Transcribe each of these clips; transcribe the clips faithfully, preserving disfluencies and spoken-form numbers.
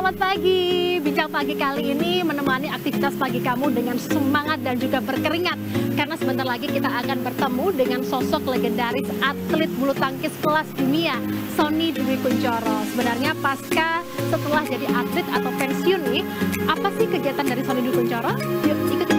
selamat pagi. Bincang pagi kali ini menemani aktivitas pagi kamu dengan semangat dan juga berkeringat. Karena sebentar lagi kita akan bertemu dengan sosok legendaris atlet bulu tangkis kelas dunia, Sonny Dwi Kunchoro. Sebenarnya pasca setelah jadi atlet atau pensiun nih, apa sih kegiatan dari Sonny Dwi Kunchoro? Yuk ikut kita.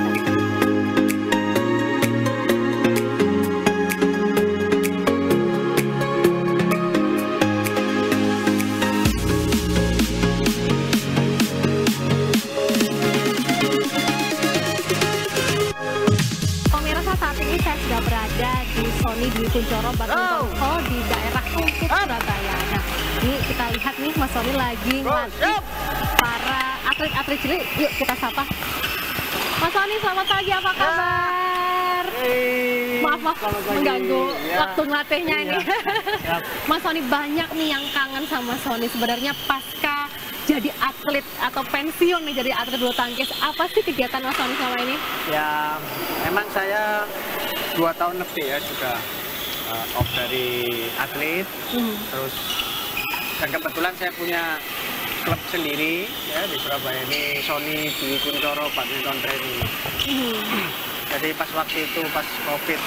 Sonny Dwi Kunchoro Badminton Hall di daerah Tungkut, Surabaya. Nah, ini kita lihat nih Mas Sonny lagi ngelatih para atlet-atlet cilik. Yuk kita sapa. Mas Sonny, selamat pagi, apa kabar? Hey, maaf maaf mengganggu ya. Waktu ngelatihnya Hey, ini. Ya. Mas Sonny, banyak nih yang kangen sama Sonny. Sebenarnya pasca jadi atlet atau pensiun nih jadi atlet bulu tangkis, apa sih kegiatan Mas Sonny selama ini? Ya, memang saya dua tahun lebih ya sudah uh, off dari atlet, hmm. terus dan kebetulan saya punya klub sendiri ya di Surabaya ini, Sonny Dwi Kunchoro Badminton Training. Hmm. Jadi pas waktu itu pas COVID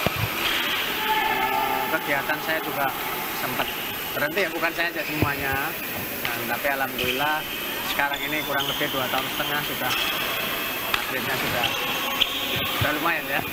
uh, kegiatan saya juga sempat berhenti ya, bukan saya aja semuanya. Dan, tapi alhamdulillah sekarang ini kurang lebih dua tahun setengah sudah atletnya sudah sudah lumayan ya.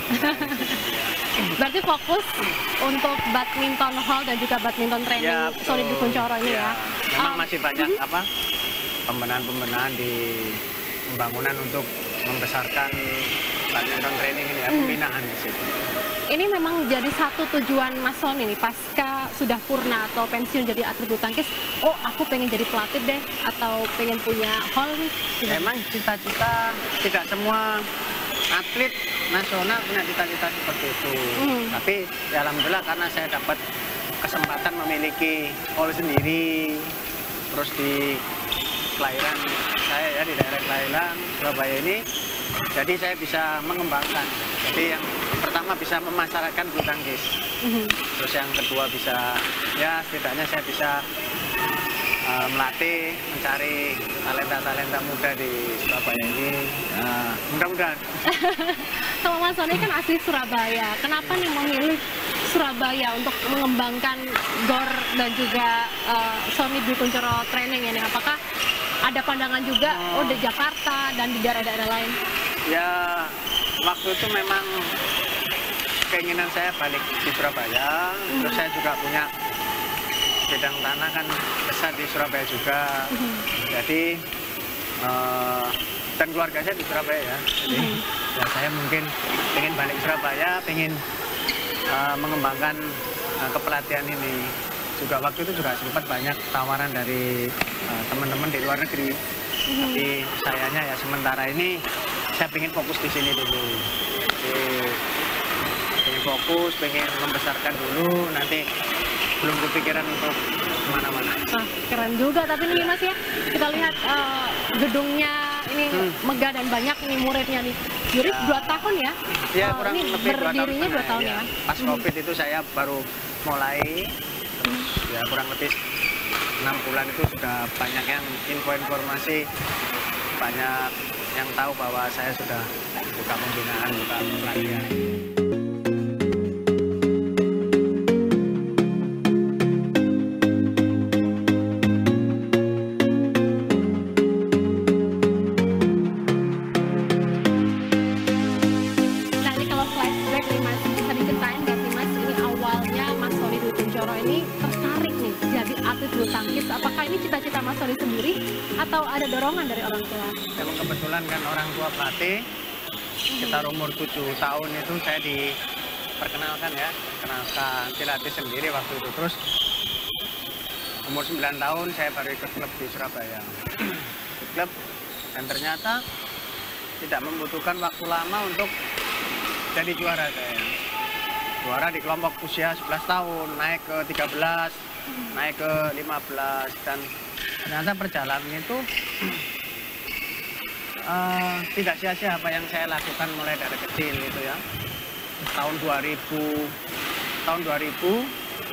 Berarti fokus untuk badminton hall dan juga badminton training ya, Sonny Dwi Kunchoro ini ya. ya. Memang um, masih banyak uh -huh. apa pembenahan-pembenahan di pembangunan untuk membesarkan badminton training ini ya, pembinaan di situ. Ini memang jadi satu tujuan Mas Sonny nih pasca sudah purna atau pensiun jadi atlet bulu tangkis. Oh, aku pengen jadi pelatih deh atau pengen punya hall nih. Memang cita-cita tidak semua atlet nasional punya cita-cita seperti itu. Hmm. Tapi ya alhamdulillah karena saya dapat kesempatan memiliki hall sendiri, terus di kelahiran saya ya di daerah kelahiran Surabaya ini, jadi saya bisa mengembangkan. Jadi yang pertama bisa memasyarakatkan bulu tangkis, hmm. terus yang kedua bisa ya setidaknya saya bisa uh, melatih, mencari talenta-talenta muda di Surabaya ini. Uh, mudah-mudahan. Kalau Mas Sonny kan asli Surabaya, kenapa nih memilih Surabaya untuk mengembangkan G O R dan juga uh, Sonny Dwi Kunchoro Training ini? Apakah ada pandangan juga oh, di Jakarta dan di daerah-daerah lain? Ya, waktu itu memang keinginan saya balik di Surabaya, hmm. terus saya juga punya bidang tanah kan besar di Surabaya juga, hmm. jadi uh, dan keluarga saya di Surabaya ya, jadi hmm. ya saya mungkin ingin balik ke Surabaya, ingin uh, mengembangkan uh, kepelatihan ini. Juga waktu itu juga sempat banyak tawaran dari teman-teman uh, di luar negeri, hmm. tapi sayanya ya sementara ini saya ingin fokus di sini dulu. Jadi, ingin fokus, ingin membesarkan dulu, nanti belum kepikiran untuk kemana-mana. Nah, keren juga, tapi nih Mas ya, kita lihat uh, gedungnya ini hmm. megah dan banyak nih muridnya nih. Jadi ya. dua tahun ya? Ya, uh, kurang ini lebih berdirinya dua tahun ya. ya. Pas COVID hmm. itu saya baru mulai, terus hmm. ya kurang lebih enam bulan itu sudah banyak yang info-informasi, banyak yang tahu bahwa saya sudah buka pembinaan, buka pelatihan. Apakah ini cita-cita Mas Sonny sendiri atau ada dorongan dari orang tua? Memang kebetulan kan orang tua pelatih, sekitar umur tujuh tahun itu saya diperkenalkan ya, perkenalkan dilatih sendiri waktu itu. Terus umur sembilan tahun saya baru ikut klub di Surabaya. Ikut klub dan ternyata tidak membutuhkan waktu lama untuk jadi juara saya. Juara di kelompok usia sebelas tahun, naik ke tiga belas, naik ke lima belas, dan ternyata perjalanan itu uh, tidak sia-sia apa yang saya lakukan mulai dari kecil itu ya. Tahun dua ribu, tahun dua ribu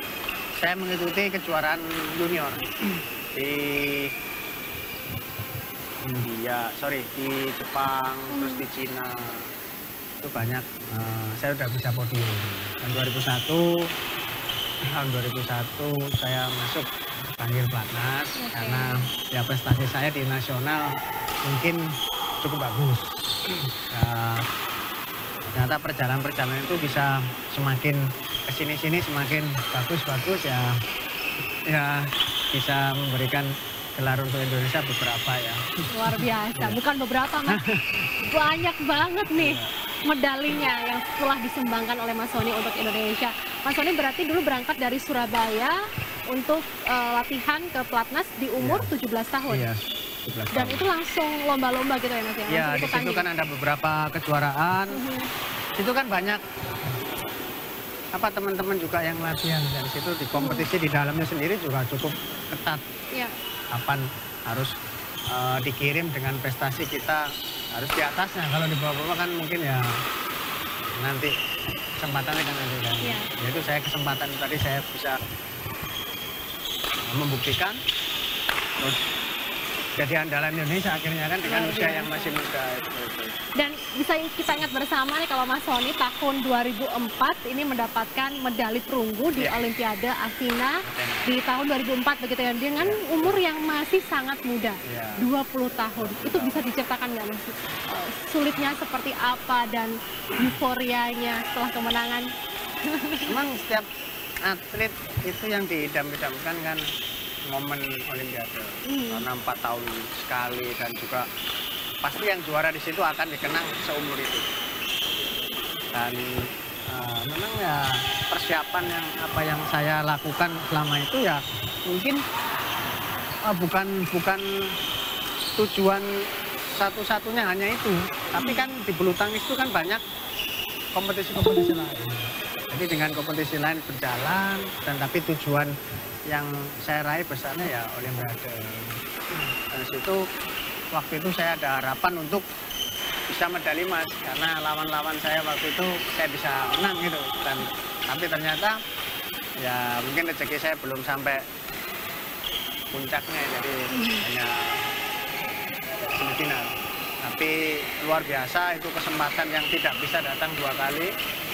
saya mengikuti kejuaraan junior di India, sorry di Jepang, hmm. terus di Cina itu banyak. Uh, saya udah bisa podium. Tahun dua ribu satu, tahun dua ribu satu saya masuk panggil pelatnas okay. karena ya prestasi saya di nasional mungkin cukup bagus. Uh, ternyata perjalanan-perjalanan itu bisa semakin kesini-sini semakin bagus-bagus ya, ya bisa memberikan gelar untuk Indonesia beberapa ya. Luar biasa, bukan beberapa Mas, banyak banget nih medalinya yang telah disumbangkan oleh Mas Sony untuk Indonesia. Mas Sony berarti dulu berangkat dari Surabaya untuk uh, latihan ke pelatnas di umur ya. tujuh belas tahun. Iya. Dan itu langsung lomba-lomba gitu ya Mas ya? Iya, di situ kan ada beberapa kejuaraan, uh-huh. itu kan banyak apa teman-teman juga yang latihan dari situ di kompetisi uh-huh. di dalamnya sendiri juga cukup ketat. Iya. Kapan harus uh, dikirim dengan prestasi kita harus di atasnya, kalau di bawah-bawah kan mungkin ya nanti kesempatannya kan nanti kan. Iya. Yaitu saya kesempatan tadi saya bisa membuktikan terus jadi andalan Indonesia akhirnya kan dengan oh, usia iya. yang masih muda. Dan bisa kita ingat bersama nih kalau Mas Sony tahun dua ribu empat ini mendapatkan medali perunggu di yeah. Olimpiade Athena yeah. di tahun dua ribu empat begitu ya, dengan yeah. umur yang masih sangat muda, yeah. dua puluh tahun. Itu bisa diceritakan nggak Mas? Uh, sulitnya seperti apa dan euforianya setelah kemenangan? Memang setiap atlet itu yang diidam-idamkan kan momen Olimpiade, hmm. karena empat tahun sekali dan juga pasti yang juara di situ akan dikenang seumur itu. Dan uh, memang ya persiapan yang apa yang saya lakukan selama itu ya mungkin uh, bukan bukan tujuan satu-satunya hanya itu, tapi kan di bulu tangkis itu kan banyak kompetisi-kompetisi lain. Jadi dengan kompetisi lain berjalan dan tapi tujuan yang saya raih besarnya ya Olimpiade. Dan situ waktu itu saya ada harapan untuk bisa medali emas karena lawan-lawan saya waktu itu saya bisa menang gitu. Dan tapi ternyata ya mungkin rezeki saya belum sampai puncaknya, jadi hanya semifinal. Tapi luar biasa, itu kesempatan yang tidak bisa datang dua kali.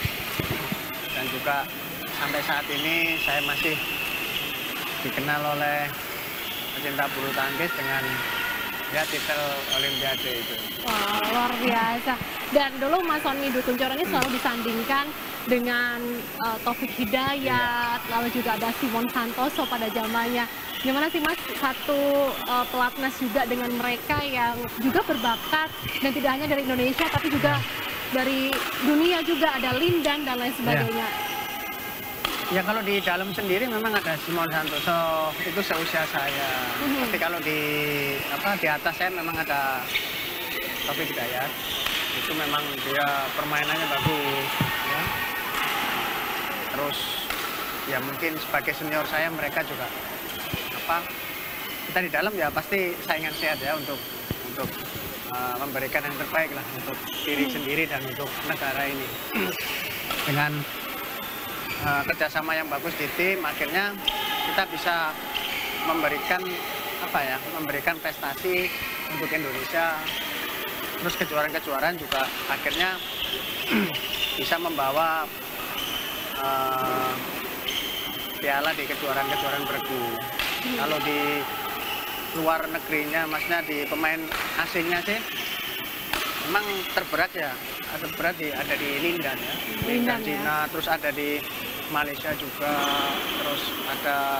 Dan juga sampai saat ini saya masih dikenal oleh pecinta bulu tangkis dengan ya titel Olimpiade itu. Wah, luar biasa. Dan dulu Mas Sony Dwi Kunchoro ini selalu disandingkan dengan uh, Taufik Hidayat, iya. lalu juga ada Simon Santoso pada zamannya. Gimana sih Mas, satu uh, pelatnas juga dengan mereka yang juga berbakat dan tidak hanya dari Indonesia tapi juga dari dunia juga, ada Lindan dan lain sebagainya. Iya. Ya kalau di dalam sendiri memang ada Simon Santoso, itu seusia saya. Mm-hmm. Tapi kalau di apa di atas saya memang ada Taufik Hidayat. Itu memang dia permainannya bagus. Ya. Terus ya mungkin sebagai senior saya mereka juga apa kita di dalam ya pasti saingan sehat ya untuk untuk uh, memberikan yang terbaik lah untuk diri mm-hmm. sendiri dan untuk negara ini. Dengan Uh, kerjasama yang bagus di tim, akhirnya kita bisa memberikan apa ya, memberikan prestasi untuk Indonesia. Terus kejuaraan-kejuaraan juga akhirnya bisa membawa uh, piala di kejuaraan-kejuaraan bergu. Hmm. Kalau di luar negerinya, maksudnya di pemain asingnya sih, memang terberat ya. Terberat di, ada di Lindan ya, Lindan Cina, ya. Terus ada di Malaysia juga, terus ada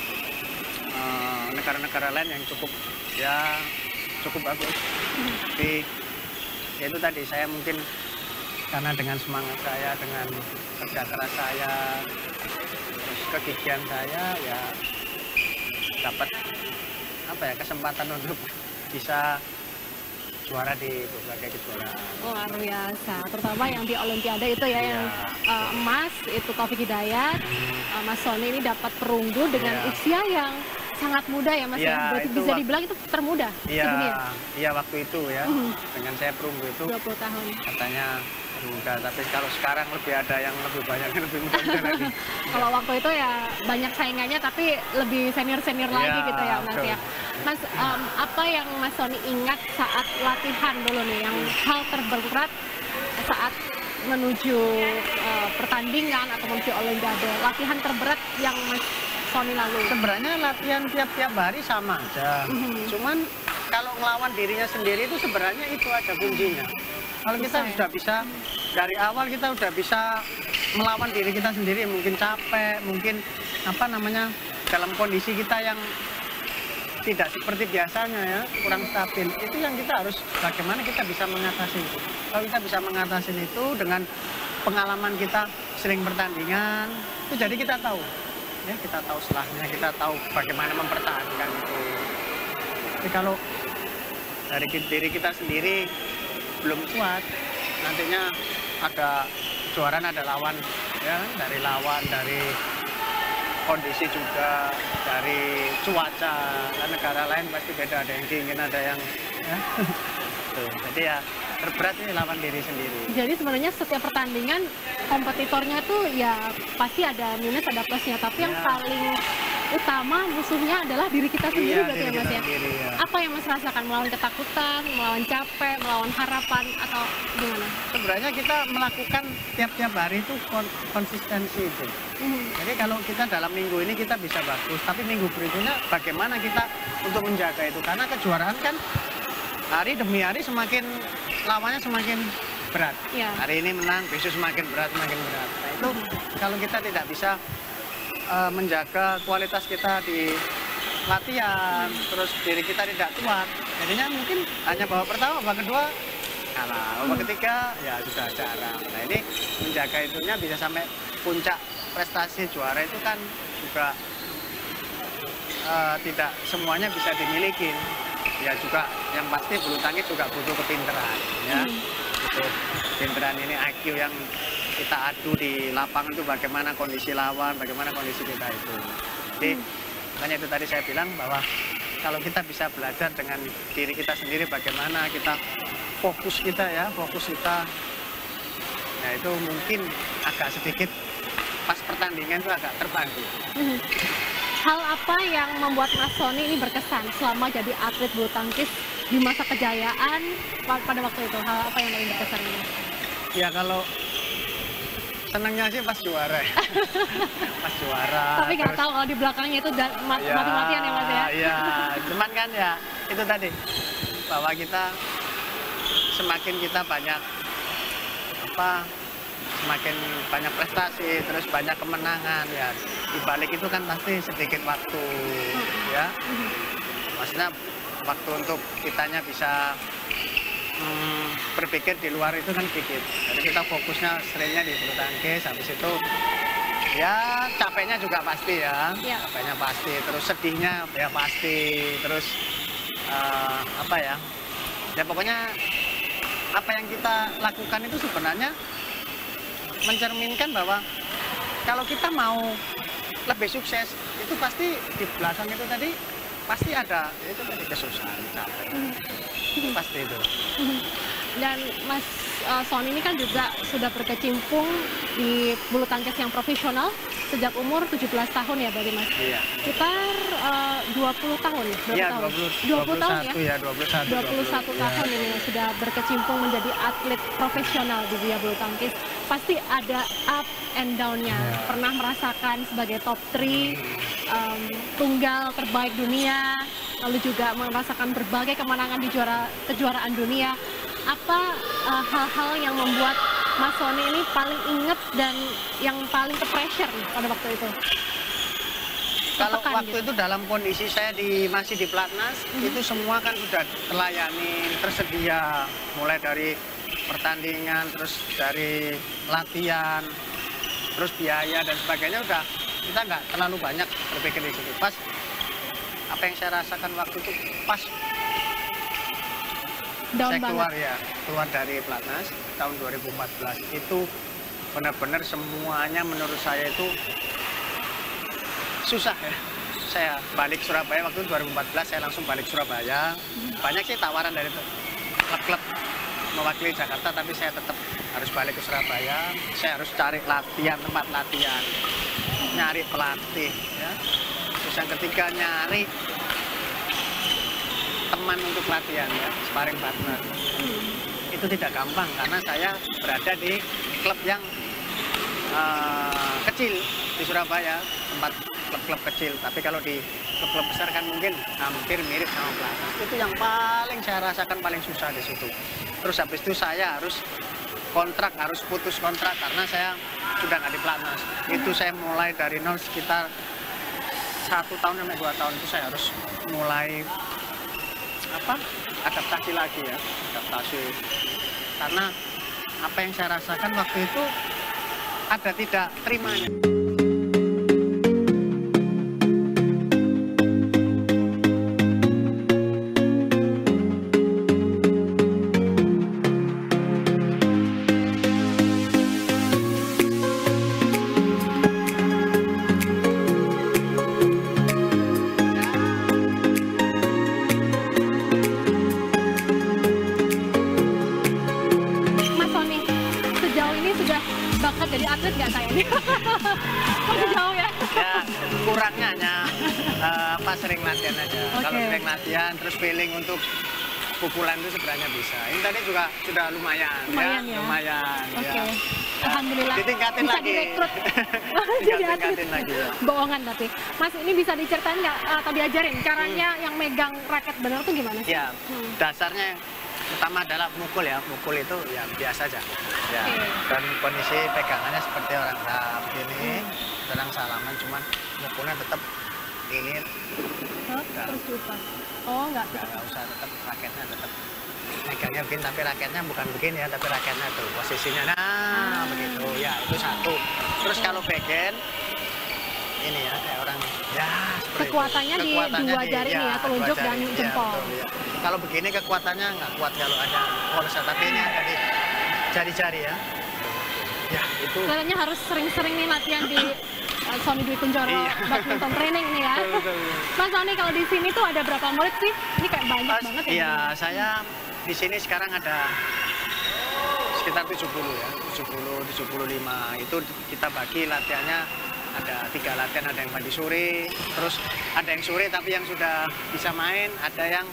negara-negara uh, lain yang cukup ya cukup bagus. Tapi ya itu tadi saya mungkin karena dengan semangat saya, dengan kerja keras saya, terus kegigihan saya ya dapat apa ya kesempatan untuk bisa juara di berbagai kejuaraan. Luar biasa, terutama yang di Olimpiade itu ya, yeah. yang uh, emas itu Taufik Hidayat, hmm. uh, Mas Sony ini dapat perunggu dengan yeah. usia yang sangat muda ya Mas yeah, ya, berarti bisa dibilang itu termuda yeah, di dunia. Iya waktu itu ya, hmm. dengan saya perunggu itu dua puluh tahun. Katanya muda, tapi kalau sekarang lebih ada yang lebih banyak, yang lebih muda lagi. Kalau waktu itu ya banyak saingannya tapi lebih senior-senior yeah, lagi gitu ya Mas betul. ya. Mas, um, apa yang Mas Sony ingat saat latihan dulu nih, yang hal terberat saat menuju uh, pertandingan atau menuju Olimpiade, latihan terberat yang Mas Sony lalui? Sebenarnya latihan tiap-tiap hari sama aja, mm-hmm. cuman kalau ngelawan dirinya sendiri itu sebenarnya itu aja kuncinya. Kalau kita bisa, sudah bisa dari awal kita udah bisa melawan diri kita sendiri, mungkin capek, mungkin apa namanya dalam kondisi kita yang tidak seperti biasanya ya, kurang stabil. Itu yang kita harus bagaimana kita bisa mengatasi itu. Kalau kita bisa mengatasi itu dengan pengalaman kita sering pertandingan, itu jadi kita tahu. Ya, kita tahu selahnya, kita tahu bagaimana mempertahankan itu. Tapi kalau dari diri kita sendiri belum kuat, nantinya ada kejuaraan, ada lawan, ya, dari lawan, dari kondisi juga, dari cuaca. Kan negara lain pasti beda, ada yang dingin, ada yang ya. Tuh, jadi ya terberat ini lawan diri sendiri. Jadi sebenarnya setiap pertandingan kompetitornya tuh ya pasti ada minus, ada plusnya, tapi ya, yang paling utama musuhnya adalah diri kita sendiri, iya, berarti ya Mas ya? Sendiri, ya. Apa yang Mas rasakan? Melawan ketakutan, melawan capek, melawan harapan, atau gimana? Sebenarnya kita melakukan tiap-tiap hari itu konsistensi itu. Mm. Jadi kalau kita dalam minggu ini kita bisa bagus, tapi minggu berikutnya bagaimana kita untuk menjaga itu? Karena kejuaraan kan hari demi hari semakin lawannya semakin berat. Ya. Hari ini menang, besok semakin berat, semakin berat. Nah itu mm. kalau kita tidak bisa uh, menjaga kualitas kita di latihan, mm. terus diri kita tidak kuat, jadinya mungkin hanya babak pertama, babak kedua kalah, babak mm. ketiga ya sudah jarang. Nah ini menjaga itunya bisa sampai puncak prestasi juara itu kan juga uh, tidak semuanya bisa dimiliki. Ya juga yang pasti bulu tangkis juga butuh kepintaran ya. Hmm. Butuh kepintaran ini I Q yang kita adu di lapangan itu bagaimana kondisi lawan, bagaimana kondisi kita itu. Jadi hmm. makanya itu tadi saya bilang bahwa kalau kita bisa belajar dengan diri kita sendiri bagaimana kita fokus kita ya, fokus kita. Nah itu mungkin agak sedikit pas pertandingan itu agak terbantu. Hmm. Hal apa yang membuat Mas Sony ini berkesan selama jadi atlet bulu tangkis di masa kejayaan pada waktu itu? Hal apa yang paling berkesan ini? Ya kalau senangnya sih pas juara, pas juara. Tapi nggak tahu kalau di belakangnya itu mati ya, mati-matian ya Mas ya? Iya, cuman kan ya itu tadi bahwa kita semakin kita banyak apa semakin banyak prestasi, terus banyak kemenangan ya. Di balik itu kan pasti sedikit waktu ya. Maksudnya waktu untuk kitanya bisa hmm, berpikir di luar itu kan sedikit. Jadi kita fokusnya seringnya di bulu tangkis, habis itu ya capeknya juga pasti ya. ya. Capeknya pasti, terus sedihnya ya pasti, terus uh, apa ya? Ya pokoknya apa yang kita lakukan itu sebenarnya mencerminkan bahwa kalau kita mau lebih sukses itu pasti di belakang itu tadi pasti ada itu tadi kesusahan, capek, hmm. pasti itu. Dan Mas uh, Sony ini kan juga sudah berkecimpung di bulu tangkis yang profesional sejak umur tujuh belas tahun ya berarti Mas? Iya. Sekitar uh, dua puluh tahun, berapa iya, tahun? dua puluh, dua puluh tahun ya? ya dua puluh satu, dua puluh satu tahun ya. Ini sudah berkecimpung menjadi atlet profesional di dunia bulu tangkis. Pasti ada up and down-nya. Ya. Pernah merasakan sebagai top tiga um, tunggal terbaik dunia, lalu juga merasakan berbagai kemenangan di juara kejuaraan dunia. Apa hal-hal uh, yang membuat Mas Sony ini paling inget dan yang paling ke pressure nih pada waktu itu? Kalau waktu gitu. Itu dalam kondisi saya di masih di Platnas, hmm. itu semua kan sudah terlayani, tersedia, mulai dari pertandingan, terus dari latihan, terus biaya dan sebagainya udah kita nggak terlalu banyak berpikir di situ. Pas apa yang saya rasakan waktu itu pas Down saya keluar banget. ya keluar dari Platnas tahun dua ribu empat belas itu benar-benar semuanya menurut saya itu susah ya. Saya balik Surabaya waktu itu dua ribu empat belas saya langsung balik Surabaya. Banyak sih tawaran dari klub-klub mewakili Jakarta, tapi saya tetap harus balik ke Surabaya. Saya harus cari latihan, tempat latihan, nyari pelatih ya. Terus yang ketiga nyari teman untuk latihan ya, sparring partner. Hmm. Itu tidak gampang karena saya berada di klub yang uh, kecil di Surabaya, tempat klub-klub kecil. Tapi kalau di klub-klub besar kan mungkin hampir mirip sama pelatnas. Itu yang paling saya rasakan paling susah di situ. Terus habis itu saya harus kontrak, harus putus kontrak karena saya sudah nggak di pelatnas. Itu saya mulai dari nol sekitar satu tahun sampai dua tahun itu saya harus mulai apa adaptasi lagi ya, adaptasi karena apa yang saya rasakan waktu itu ada tidak terimanya. Jadi atlet nggak saya nih? Masih jauh ya? Ya, kurangnya hanya uh, apa sering latihan aja. Okay. Kalau sering latihan, terus feeling untuk pukulan itu sebenarnya bisa. Ini tadi juga sudah lumayan, lumayan ya, ya? Lumayan. Oke, okay. Ya. Alhamdulillah. Ditingkatin bisa lagi. Direkrut. Ditingkatin lagi. Ya. Bohongan tapi, Mas ini bisa diceritain nggak uh, atau diajarin caranya hmm. yang megang raket benar tuh gimana sih? Ya, hmm. dasarnya pertama adalah mukul ya, mukul itu ya biasa aja ya. Okay. Dan kondisi pegangannya seperti orang nah, begini, hmm. sedang salaman, cuman mukulnya tetap ini huh? nah, terus lupa. Oh enggak, nggak nggak usah, tetap raketnya tetap megangnya begini, tapi raketnya bukan begini ya, tapi raketnya tuh posisinya nah hmm. begitu ya, itu satu. Terus hmm. kalau backhand ini ya kayak orang ya kekuatannya, di dua jari ya, ya telunjuk dan ya, jempol. Betul, ya. Kalau begini kekuatannya nggak kuat kalau ada forsa, tapi ini ada di jari-jari ya. Ya itu. Kayaknya harus sering-sering nih latihan di uh, Sony Dwi Kunchoro iya. badminton training nih ya. Mas Sony kalau di sini tuh ada berapa murid sih? Ini kayak banyak Mas, banget ya. Iya, saya di sini sekarang ada sekitar tujuh puluh ya, tujuh puluh, tujuh puluh lima. Itu kita bagi latihannya. Ada tiga latihan, ada yang pagi sore, terus ada yang sore tapi yang sudah bisa main, ada yang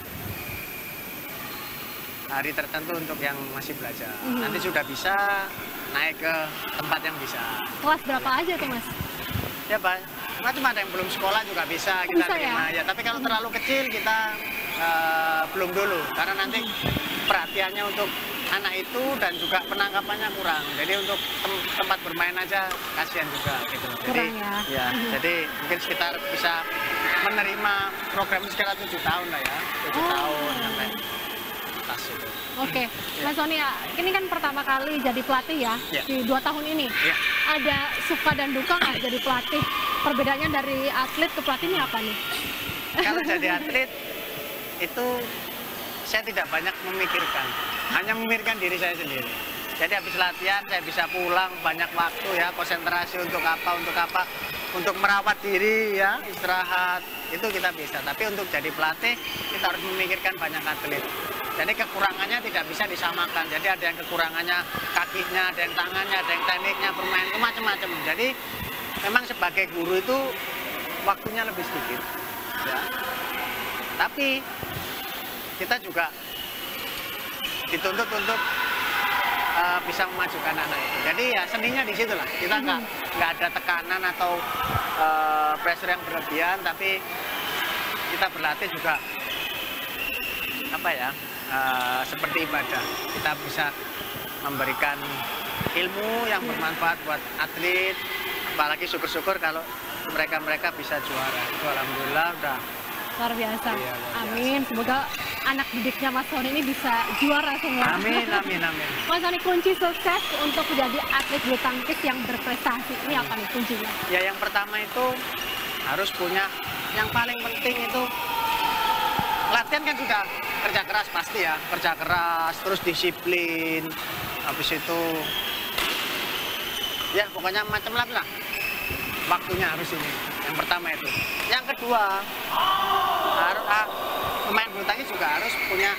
hari tertentu untuk yang masih belajar. Mm-hmm. Nanti sudah bisa naik ke tempat yang bisa. Kelas berapa ya. aja tuh Mas? Ya Pak, macam ada yang belum sekolah juga bisa kita bisa, terima. Ya? Ya, tapi kalau terlalu kecil kita uh, belum dulu, karena nanti perhatiannya untuk anak itu dan juga penangkapannya kurang. Jadi untuk tem tempat bermain aja kasihan juga gitu. Jadi ya. ya, mm-hmm. jadi mungkin sekitar bisa menerima program sekitar tujuh tahun lah ya, tujuh oh. tahun sampai atas itu. Oke, okay. ya. Mas Sony, ini kan pertama kali jadi pelatih ya, ya. di dua tahun ini. Ya. Ada suka dan duka nggak jadi pelatih? Perbedaannya dari atlet ke pelatih ini apa nih? Kalau jadi atlet itu saya tidak banyak memikirkan, hanya memikirkan diri saya sendiri. Jadi habis latihan saya bisa pulang banyak waktu ya, konsentrasi untuk apa, untuk apa, untuk merawat diri ya, istirahat, itu kita bisa. Tapi untuk jadi pelatih kita harus memikirkan banyak atlet. Jadi kekurangannya tidak bisa disamakan. Jadi ada yang kekurangannya kakinya, ada yang tangannya, ada yang tekniknya, bermain itu macam-macam. Jadi memang sebagai guru itu waktunya lebih sedikit. Ya. Tapi kita juga dituntut untuk uh, bisa memajukan anak itu. Jadi ya seninya di situ lah. Kita nggak mm-hmm. nggak ada tekanan atau uh, pressure yang berlebihan, tapi kita berlatih juga apa ya uh, seperti ibadah. Kita bisa memberikan ilmu yang bermanfaat buat atlet. Apalagi syukur-syukur kalau mereka-mereka bisa juara. Itu alhamdulillah udah luar biasa. Iya, luar biasa. Amin. Semoga anak didiknya Mas Sony ini bisa juara semua. Amin, amin, amin. Mas Sony, kunci sukses untuk menjadi atlet bulu tangkis yang berprestasi ini apa nih kuncinya? Ya yang pertama itu harus punya, yang paling penting itu latihan kan sudah kerja keras pasti ya, kerja keras, terus disiplin, habis itu ya pokoknya macam-macam lah. Waktunya harus ini. Yang pertama itu. Yang kedua, harus ah, pemain bulu tangkis juga harus punya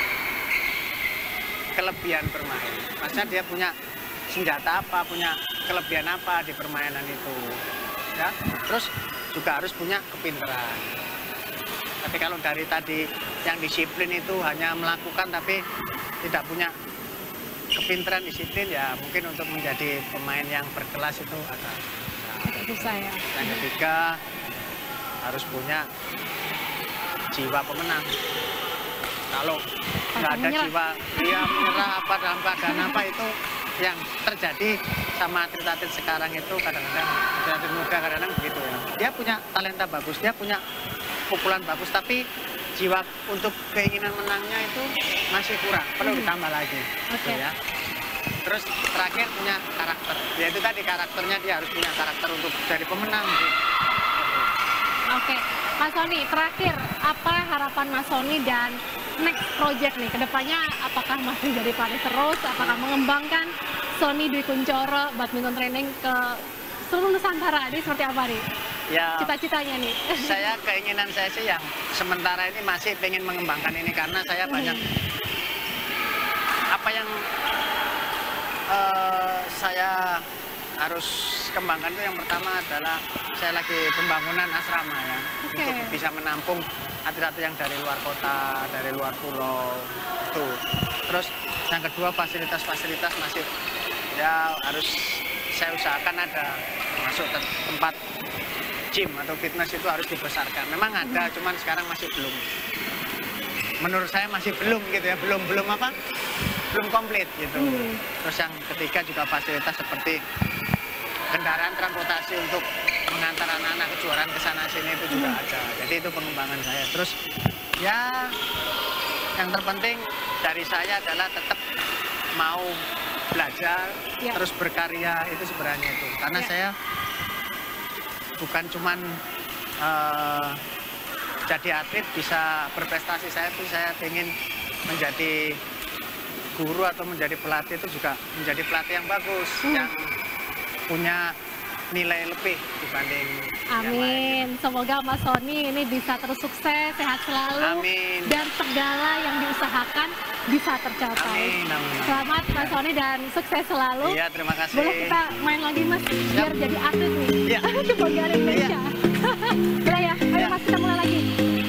kelebihan bermain. Maksudnya dia punya senjata apa, punya kelebihan apa di permainan itu. Ya. Terus juga harus punya kepintaran. Tapi kalau dari tadi yang disiplin itu hanya melakukan tapi tidak punya kepintaran disiplin, ya mungkin untuk menjadi pemain yang berkelas itu agak Agak susah ya. Yang ketiga, harus punya jiwa pemenang. Kalau nggak ada menyerah. jiwa dia menyerah apa dalam keadaan apa, itu yang terjadi sama atlet-atlet sekarang itu. Kadang-kadang atlet muda kadang-kadang begitu ya. Dia punya talenta bagus, dia punya pukulan bagus, tapi jiwa untuk keinginan menangnya itu masih kurang, perlu ditambah lagi. Oke. Gitu ya. Terus terakhir punya karakter, yaitu tadi karakternya dia harus punya karakter untuk jadi pemenang. Gitu. Oke, Mas Sony, terakhir apa harapan Mas Sony dan next project nih kedepannya? Apakah masih jadi pelatih terus? Apakah mengembangkan Sony Dwi Kunchoro badminton training ke seluruh Nusantara? Ini seperti apa nih? Ya, Cita-citanya nih. saya keinginan saya sih yang sementara ini masih pengen mengembangkan ini karena saya banyak apa yang uh, saya harus kembangkan itu. Yang pertama adalah saya lagi pembangunan asrama ya, Oke. untuk bisa menampung atlet-atlet yang dari luar kota, dari luar pulau itu. Terus yang kedua, fasilitas-fasilitas masih ya harus saya usahakan ada, masuk ke tempat gym atau fitness itu harus dibesarkan. Memang ada, hmm. cuman sekarang masih belum. Menurut saya masih belum gitu ya, belum belum apa? Belum komplit gitu. Hmm. Terus yang ketiga juga fasilitas seperti kendaraan transportasi untuk mengantar anak-anak kejuaraan ke sana sini itu juga hmm. ada. Jadi itu pengembangan saya. Terus ya yang terpenting dari saya adalah tetap mau belajar, ya. Terus berkarya, itu sebenarnya itu. Karena ya. Saya bukan cuman uh, jadi atlet bisa berprestasi, saya tuh saya ingin menjadi guru atau menjadi pelatih itu juga menjadi pelatih yang bagus, hmm. yang punya nilai lebih dibanding Amin. yang lain. Semoga Mas Sony ini bisa terus sukses, sehat selalu, Amin. Dan segala yang diusahakan bisa tercapai. Amin, amin. Selamat Mas Sony dan sukses selalu. Iya, terima kasih. Boleh kita main lagi Mas, biar Siap. jadi atlet nih. Iya. Kebanggaan Indonesia. Iya. Boleh ya? Ayo Iya. Mas, kita mulai lagi.